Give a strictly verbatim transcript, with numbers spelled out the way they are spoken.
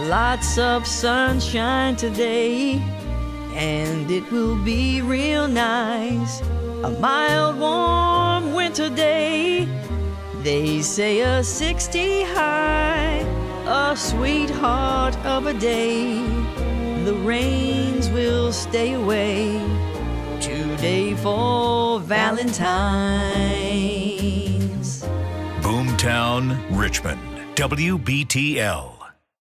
Lots of sunshine today, and it will be real nice. A mild, warm winter day. They say a sixty high, a sweetheart of a day. The rains will stay away today for Valentine's. Boomtown, Richmond, W B T L.